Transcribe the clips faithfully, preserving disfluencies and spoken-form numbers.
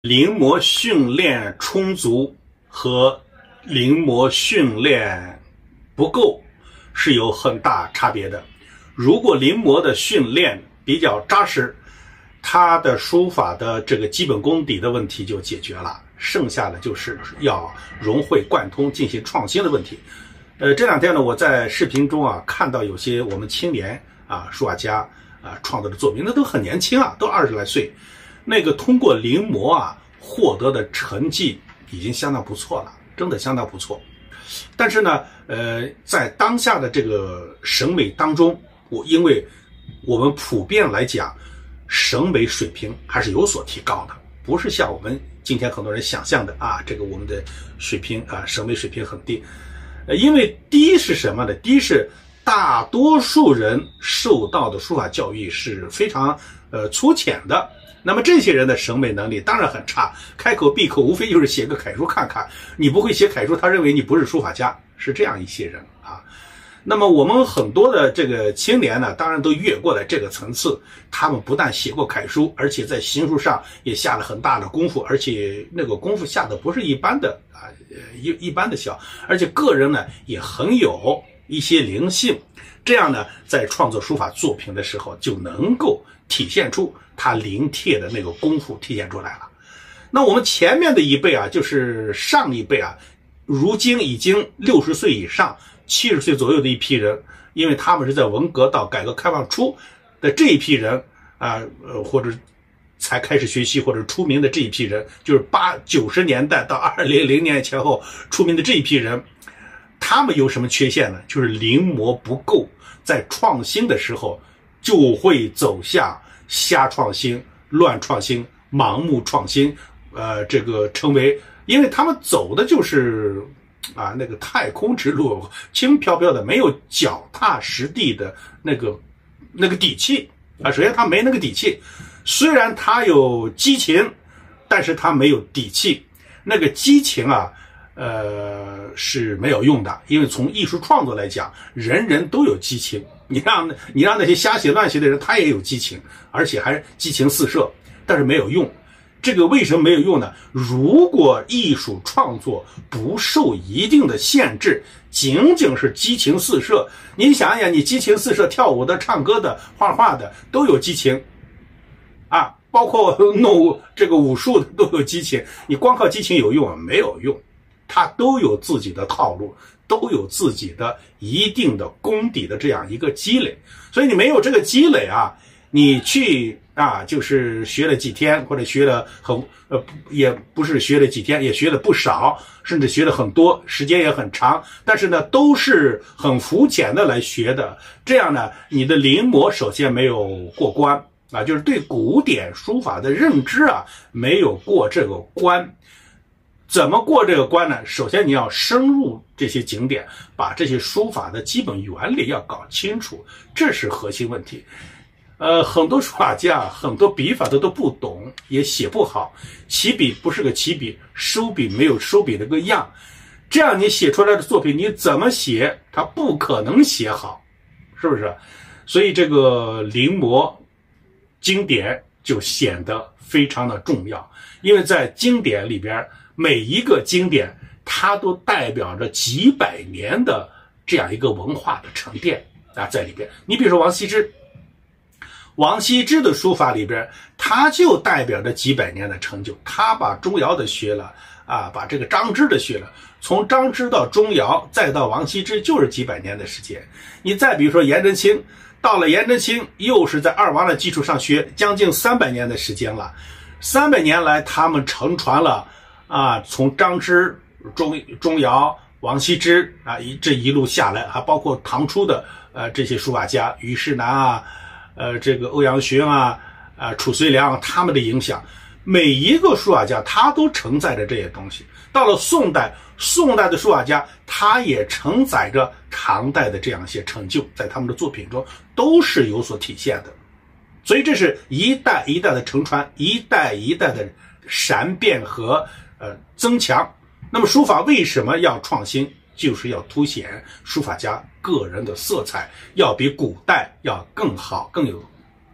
临摹训练充足和临摹训练不够是有很大差别的。如果临摹的训练比较扎实，他的书法的这个基本功底的问题就解决了，剩下的就是要融会贯通进行创新的问题。呃，这两天呢，我在视频中啊看到有些我们青年啊书法家啊创作的作品，那都很年轻啊，都二十来岁，那个通过临摹啊获得的成绩已经相当不错了，真的相当不错。但是呢，呃，在当下的这个审美当中，我因为我们普遍来讲，审美水平还是有所提高的，不是像我们今天很多人想象的啊，这个我们的水平啊，审美水平很低。呃，因为第一是什么呢？第一是大多数人受到的书法教育是非常呃粗浅的，那么这些人的审美能力当然很差，开口闭口无非就是写个楷书看看，你不会写楷书，他认为你不是书法家，是这样一些人啊。那么我们很多的这个青年呢，当然都越过了这个层次，他们不但写过楷书，而且在行书上也下了很大的功夫，而且那个功夫下的不是一般的啊，一一般的小，而且个人呢也很有一些灵性，这样呢，在创作书法作品的时候就能够体现出他临帖的那个功夫体现出来了。那我们前面的一辈啊，就是上一辈啊，如今已经六十岁以上七十岁左右的一批人，因为他们是在文革到改革开放初的这一批人啊，呃，或者才开始学习或者出名的这一批人，就是八九十年代到二零零年前后出名的这一批人，他们有什么缺陷呢？就是临摹不够，在创新的时候就会走向瞎创新、乱创新、盲目创新，呃，这个成为，因为他们走的就是啊，那个太空之路，轻飘飘的，没有脚踏实地的那个那个底气啊。首先他没那个底气，虽然他有激情，但是他没有底气。那个激情啊，呃是没有用的，因为从艺术创作来讲，人人都有激情。你让你让那些瞎写乱写的人，他也有激情，而且还激情四射，但是没有用。这个为什么没有用呢？如果艺术创作不受一定的限制，仅仅是激情四射，你想想，你激情四射，跳舞的、唱歌的、画画的都有激情啊，包括弄这个武术的都有激情。你光靠激情有用啊？没有用，它都有自己的套路，都有自己的一定的功底的这样一个积累。所以你没有这个积累啊，你去啊，就是学了几天，或者学了很呃，也不是学了几天，也学了不少，甚至学了很多，时间也很长，但是呢，都是很肤浅的来学的。这样呢，你的临摹首先没有过关啊，就是对古典书法的认知啊，没有过这个关。怎么过这个关呢？首先你要深入这些景点，把这些书法的基本原理要搞清楚，这是核心问题。呃，很多书法家很多笔法都都不懂，也写不好，起笔不是个起笔，收笔没有收笔的个样，这样你写出来的作品你怎么写，它不可能写好，是不是？所以这个临摹经典就显得非常的重要，因为在经典里边，每一个经典它都代表着几百年的这样一个文化的沉淀啊，在里边。你比如说王羲之，王羲之的书法里边，他就代表着几百年的成就。他把钟繇的学了啊，把这个张芝的学了，从张芝到钟繇，再到王羲之，就是几百年的时间。你再比如说颜真卿，到了颜真卿，又是在二王的基础上学，将近三百年的时间了。三百年来，他们承传了啊，从张芝、钟钟繇、王羲之啊，一这一路下来，还包括唐初的呃这些书法家，虞世南啊。呃，这个欧阳询啊，啊、呃，褚遂良他们的影响，每一个书法家他都承载着这些东西。到了宋代，宋代的书法家他也承载着唐代的这样一些成就，在他们的作品中都是有所体现的。所以这是一代一代的承传，一代一代的闪变和呃增强。那么书法为什么要创新？就是要凸显书法家个人的色彩，要比古代要更好，更有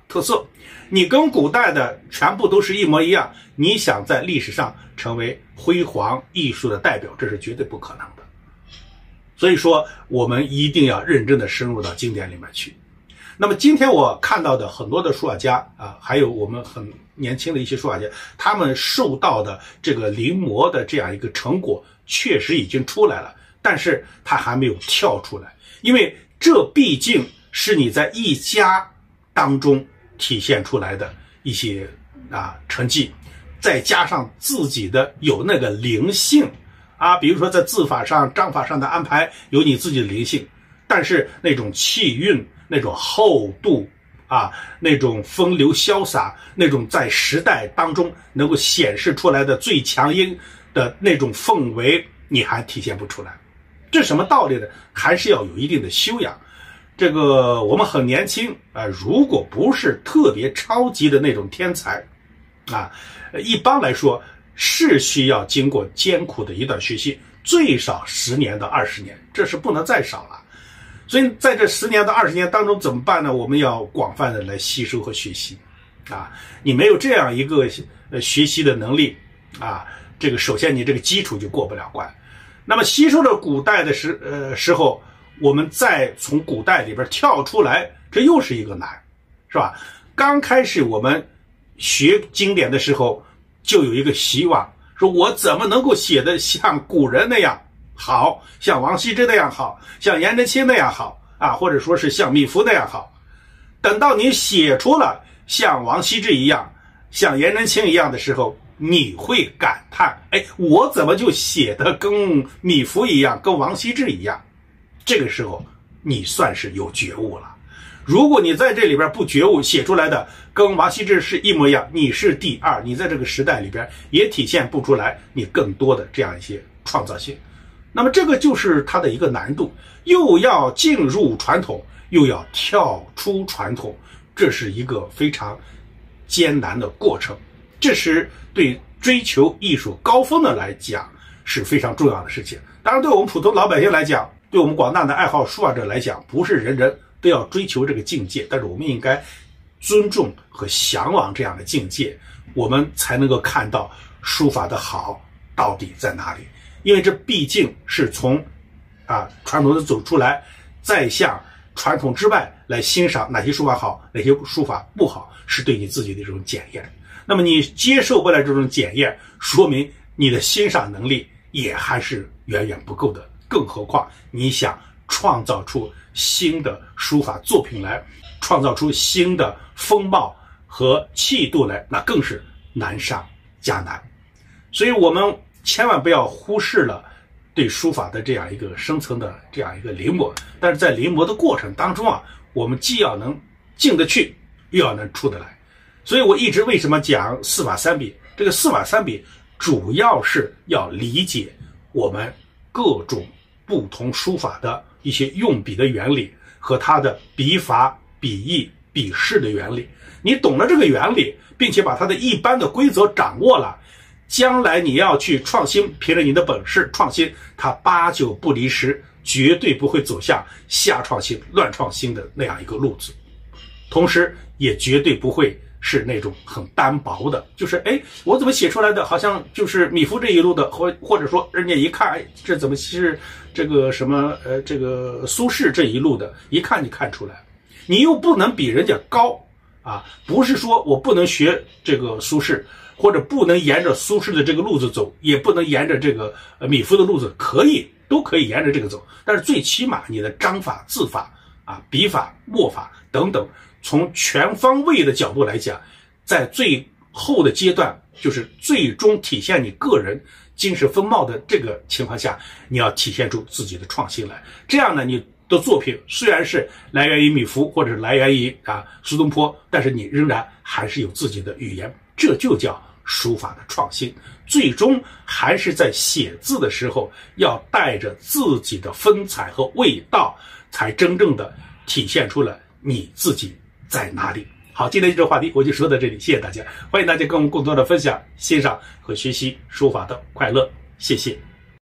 特色。你跟古代的全部都是一模一样，你想在历史上成为辉煌艺术的代表，这是绝对不可能的。所以说，我们一定要认真的深入到经典里面去。那么今天我看到的很多的书法家啊，还有我们很年轻的一些书法家，他们受到的这个临摹的这样一个成果确实已经出来了，但是他还没有跳出来，因为这毕竟是你在一家当中体现出来的一些啊成绩，再加上自己的有那个灵性啊，比如说在字法上、章法上的安排有你自己的灵性，但是那种气韵、那种厚度啊，那种风流潇洒，那种在时代当中能够显示出来的最强音的那种氛围，你还体现不出来。这什么道理呢？还是要有一定的修养。这个我们很年轻啊、呃，如果不是特别超级的那种天才啊，一般来说是需要经过艰苦的一段学习，最少十年到二十年，这是不能再少了。所以在这十年到二十年当中怎么办呢？我们要广泛的来吸收和学习啊！你没有这样一个呃学习的能力啊，这个首先你这个基础就过不了关。那么吸收了古代的时呃时候，我们再从古代里边跳出来，这又是一个难，是吧？刚开始我们学经典的时候，就有一个希望，说我怎么能够写得像古人那样好，像王羲之那样好，像颜真卿那样好啊，或者说是像米芾那样好。等到你写出了像王羲之一样、像颜真卿一样的时候，你会感叹，哎，我怎么就写的跟米芾一样，跟王羲之一样？这个时候你算是有觉悟了。如果你在这里边不觉悟，写出来的跟王羲之是一模一样，你是第二，你在这个时代里边也体现不出来你更多的这样一些创造性。那么这个就是它的一个难度，又要进入传统，又要跳出传统，这是一个非常艰难的过程。这是对追求艺术高峰的来讲是非常重要的事情。当然对我们普通老百姓来讲，对我们广大的爱好书法者来讲，不是人人都要追求这个境界，但是我们应该尊重和向往这样的境界，我们才能够看到书法的好到底在哪里。因为这毕竟是从啊传统的走出来，再向传统之外来欣赏哪些书法好，哪些书法不好，是对你自己的一种检验。那么你接受不了这种检验，说明你的欣赏能力也还是远远不够的，更何况你想创造出新的书法作品来，创造出新的风貌和气度来，那更是难上加难。所以我们千万不要忽视了对书法的这样一个深层的这样一个临摹，但是在临摹的过程当中啊，我们既要能进得去，又要能出得来。所以我一直为什么讲四法三笔，这个四法三笔主要是要理解我们各种不同书法的一些用笔的原理和它的笔法、笔意、笔势的原理。你懂了这个原理，并且把它的一般的规则掌握了，将来你要去创新，凭着你的本事创新，它八九不离十，绝对不会走向瞎创新、乱创新的那样一个路子。同时也绝对不会是那种很单薄的，就是哎，我怎么写出来的好像就是米芾这一路的，或或者说人家一看，哎，这怎么是这个什么呃这个苏轼这一路的，一看就看出来。你又不能比人家高啊，不是说我不能学这个苏轼，或者不能沿着苏轼的这个路子走，也不能沿着这个呃米芾的路子，可以都可以沿着这个走，但是最起码你的章法、字法啊、笔法、墨法等等，从全方位的角度来讲，在最后的阶段，就是最终体现你个人精神风貌的这个情况下，你要体现出自己的创新来。这样呢，你的作品虽然是来源于米芾或者是来源于啊苏东坡，但是你仍然还是有自己的语言，这就叫书法的创新。最终还是在写字的时候要带着自己的风采和味道，才真正的体现出了你自己在哪里。好，今天这个话题我就说到这里，谢谢大家，欢迎大家跟我们共同的分享、欣赏和学习书法的快乐，谢谢。